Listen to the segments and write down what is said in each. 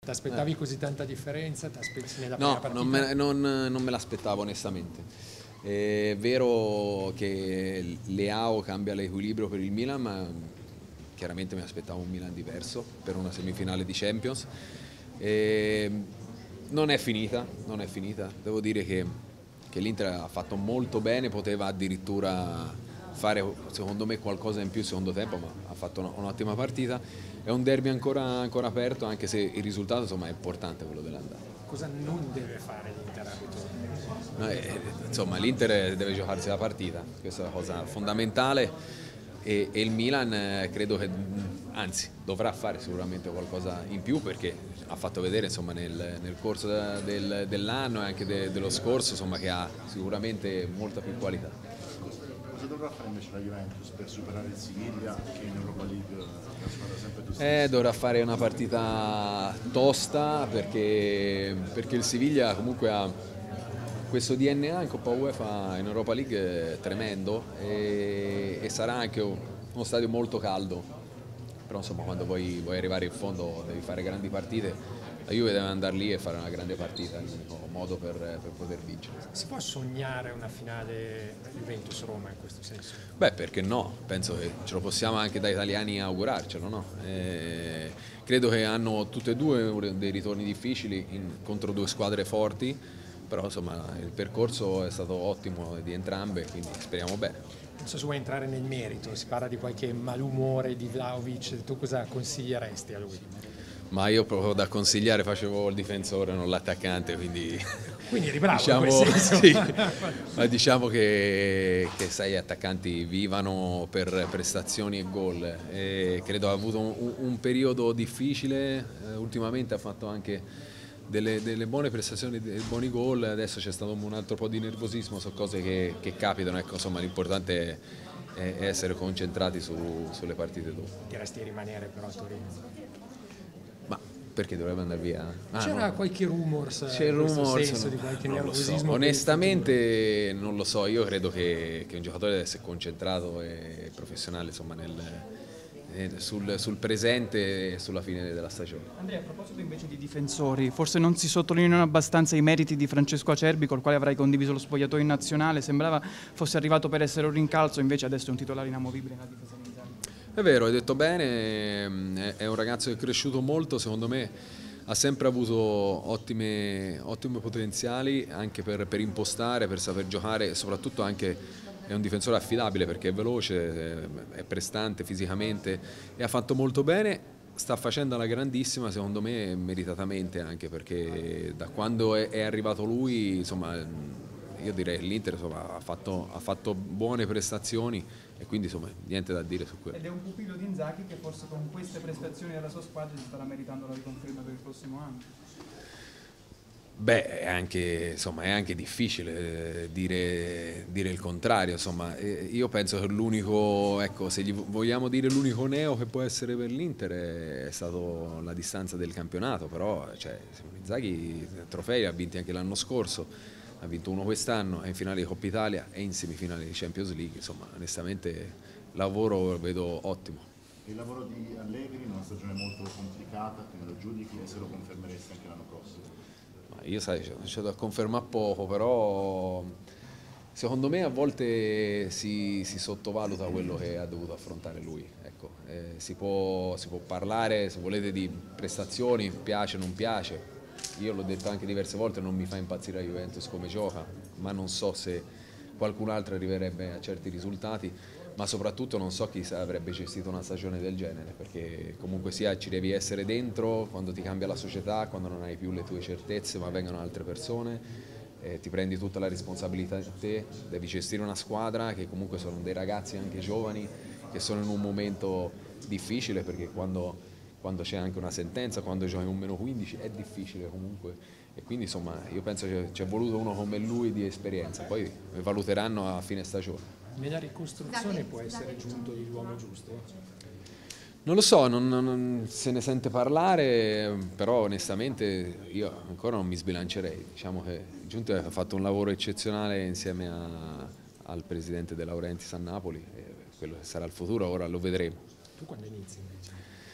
Ti aspettavi così tanta differenza? Nella No, prima non me l'aspettavo onestamente. È vero che Leao cambia l'equilibrio per il Milan, ma chiaramente mi aspettavo un Milan diverso per una semifinale di Champions. E non è finita, devo dire che l'Inter ha fatto molto bene, poteva addirittura fare secondo me qualcosa in più il secondo tempo, ma ha fatto un'ottima partita. È un derby ancora aperto, anche se il risultato insomma, è importante quello dell'andata. Cosa non deve fare l'Inter a ritorno? No, insomma l'Inter deve giocarsi la partita, questa è la cosa fondamentale e il Milan credo che anzi dovrà fare sicuramente qualcosa in più perché ha fatto vedere insomma, nel corso dell'anno e anche dello scorso insomma, che ha sicuramente molta più qualità. Cosa dovrà fare invece la Juventus per superare il Siviglia che in Europa League è una squadra sempre più stessa? Dovrà fare una partita tosta perché il Siviglia comunque ha questo DNA in Coppa UEFA in Europa League tremendo e sarà anche uno stadio molto caldo, però insomma quando vuoi arrivare in fondo devi fare grandi partite, la Juve deve andare lì e fare una grande partita, è l'unico modo per poter vincere. Si può sognare una finale Juventus-Roma in questo senso? Beh, perché no? Penso che ce lo possiamo anche da italiani augurarcelo, no? Credo che hanno tutte e due dei ritorni difficili contro due squadre forti, però insomma il percorso è stato ottimo di entrambe, quindi speriamo bene. Non so se vuoi entrare nel merito, si parla di qualche malumore di Vlahovic, tu cosa consiglieresti a lui? Ma io proprio da consigliare facevo il difensore, non l'attaccante, quindi eri bravo diciamo, in quel senso. sì, ma diciamo che sai, gli attaccanti vivano per prestazioni e gol e credo ha avuto un periodo difficile, ultimamente ha fatto anche delle buone prestazioni, dei buoni gol, adesso c'è stato un altro po' di nervosismo, sono cose che capitano, ecco, insomma l'importante è essere concentrati sulle partite dopo. Diresti rimanere però a Torino? Ma perché dovrebbe andare via? C'era qualche rumors, c'è in questo rumors, senso, di qualche non lo so. nervosismo? Onestamente non lo so, io credo che un giocatore deve essere concentrato e professionale insomma, sul presente e sulla fine della stagione. Andrea, a proposito invece di difensori, forse non si sottolineano abbastanza i meriti di Francesco Acerbi, col quale avrai condiviso lo spogliatoio in nazionale, sembrava fosse arrivato per essere un rincalzo, invece adesso è un titolare inamovibile nella difesa militare. È vero, hai detto bene, è un ragazzo che è cresciuto molto, secondo me ha sempre avuto ottimi potenziali anche per impostare, per saper giocare e soprattutto anche è un difensore affidabile perché è veloce, è prestante fisicamente e ha fatto molto bene, sta facendo alla grandissima secondo me meritatamente anche perché da quando è arrivato lui insomma io direi che l'Inter ha fatto buone prestazioni e quindi insomma niente da dire su quello. Ed è un pupillo di Inzaghi che forse con queste prestazioni della sua squadra si starà meritando la riconferma per il prossimo anno. Beh, è anche difficile dire il contrario, insomma, io penso che l'unico, ecco, se gli vogliamo dire l'unico neo che può essere per l'Inter è stato la distanza del campionato, però cioè, Inzaghi trofei ha vinti anche l'anno scorso, ha vinto uno quest'anno, è in finale di Coppa Italia e in semifinale di Champions League, insomma, onestamente lavoro lo vedo ottimo. Il lavoro di Allegri in una stagione molto complicata, come lo giudichi e se lo confermeresti anche l'anno prossimo? Io sai, c'è da confermare poco, però secondo me a volte si sottovaluta quello che ha dovuto affrontare lui. Ecco, si può parlare, se volete, di prestazioni, piace o non piace. Io l'ho detto anche diverse volte, non mi fa impazzire la Juventus come gioca, ma non so se qualcun altro arriverebbe a certi risultati, ma soprattutto non so chi avrebbe gestito una stagione del genere, perché comunque sia ci devi essere dentro quando ti cambia la società, quando non hai più le tue certezze ma vengono altre persone, ti prendi tutta la responsabilità di te, devi gestire una squadra che comunque sono dei ragazzi anche giovani che sono in un momento difficile perché quando c'è anche una sentenza, quando giochi un -15 è difficile comunque e quindi insomma io penso che ci è voluto uno come lui di esperienza, poi valuteranno a fine stagione. Nella ricostruzione può essere giunto l'uomo giusto? Non lo so, non se ne sente parlare, però onestamente io ancora non mi sbilancerei. Diciamo che Giunti ha fatto un lavoro eccezionale insieme al presidente De Laurentiis a Napoli, e quello che sarà il futuro ora lo vedremo. Tu quando inizi invece?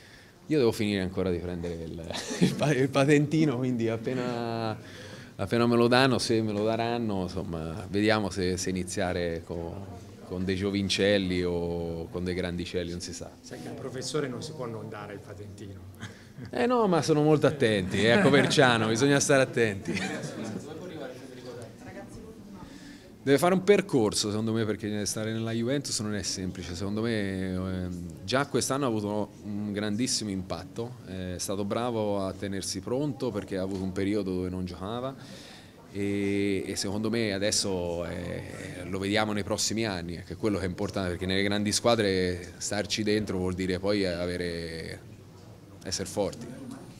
Io devo finire ancora di prendere il patentino, quindi appena me lo danno, se me lo daranno, insomma, vediamo se iniziare con dei giovincelli o con dei grandicelli, non si sa. Sai che al professore non si può non dare il patentino. No, ma sono molto attenti, a Coverciano, bisogna stare attenti. Deve fare un percorso, secondo me, perché stare nella Juventus non è semplice. Secondo me già quest'anno ha avuto un grandissimo impatto, è stato bravo a tenersi pronto perché ha avuto un periodo dove non giocava e secondo me adesso lo vediamo nei prossimi anni, che è quello che è importante, perché nelle grandi squadre starci dentro vuol dire poi essere forti.